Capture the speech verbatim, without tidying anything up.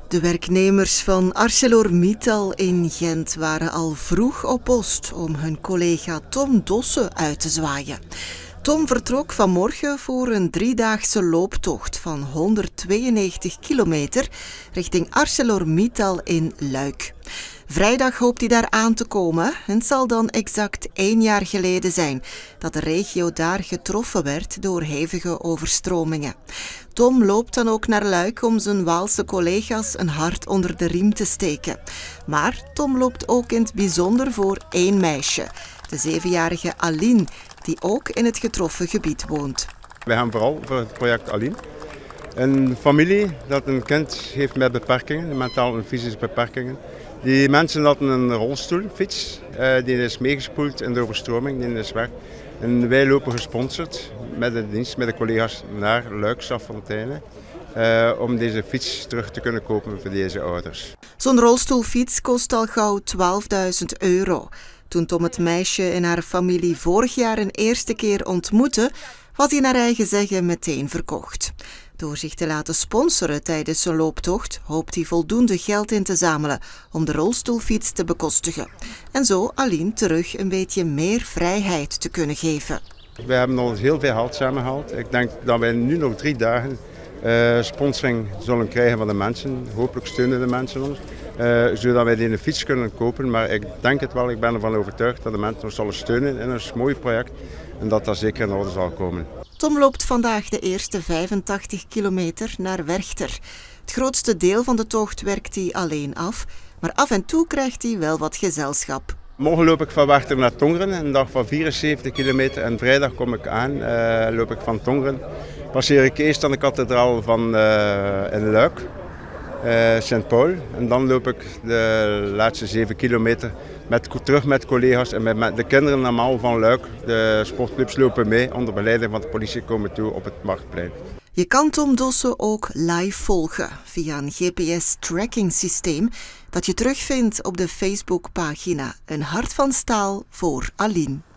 De werknemers van ArcelorMittal in Gent waren al vroeg op post om hun collega Tom Dossen uit te zwaaien. Tom vertrok vanmorgen voor een driedaagse looptocht van honderdtweeënnegentig kilometer richting ArcelorMittal in Luik. Vrijdag hoopt hij daar aan te komen. Het zal dan exact één jaar geleden zijn dat de regio daar getroffen werd door hevige overstromingen. Tom loopt dan ook naar Luik om zijn Waalse collega's een hart onder de riem te steken. Maar Tom loopt ook in het bijzonder voor één meisje, de zevenjarige Aline, die ook in het getroffen gebied woont. We gaan vooral voor het project Aline. Een familie dat een kind heeft met beperkingen, mentaal en fysische beperkingen. Die mensen hadden een rolstoelfiets, uh, die is meegespoeld in de overstroming, die is weg. En wij lopen gesponsord met de dienst, met de collega's naar Luik-Saffonteinen, uh, om deze fiets terug te kunnen kopen voor deze ouders. Zo'n rolstoelfiets kost al gauw twaalfduizend euro. Toen Tom het meisje en haar familie vorig jaar een eerste keer ontmoette, was hij naar eigen zeggen meteen verkocht. Door zich te laten sponsoren tijdens zijn looptocht hoopt hij voldoende geld in te zamelen om de rolstoelfiets te bekostigen. En zo Aline terug een beetje meer vrijheid te kunnen geven. We hebben al heel veel geld samengehaald. Ik denk dat wij nu nog drie dagen uh, sponsoring zullen krijgen van de mensen. Hopelijk steunen de mensen ons. Uh, zodat wij die fiets kunnen kopen. Maar ik denk het wel, ik ben ervan overtuigd dat de mensen ons zullen steunen in een mooi project. En dat dat zeker in orde zal komen. Tom loopt vandaag de eerste vijfentachtig kilometer naar Werchter. Het grootste deel van de tocht werkt hij alleen af, maar af en toe krijgt hij wel wat gezelschap. Morgen loop ik van Werchter naar Tongeren, een dag van vierenzeventig kilometer. En vrijdag kom ik aan, uh, loop ik van Tongeren. Passeer ik eerst aan de kathedraal van uh, in Luik, uh, Sint-Paul. En dan loop ik de laatste zeven kilometer met, terug met collega's en met, met de kinderen normaal van Luik. De sportclubs lopen mee, onder begeleiding van de politie komen toe op het Marktplein. Je kan Tom Dossen ook live volgen via een G P S-tracking systeem dat je terugvindt op de Facebookpagina Een Hart van Staal voor Aline.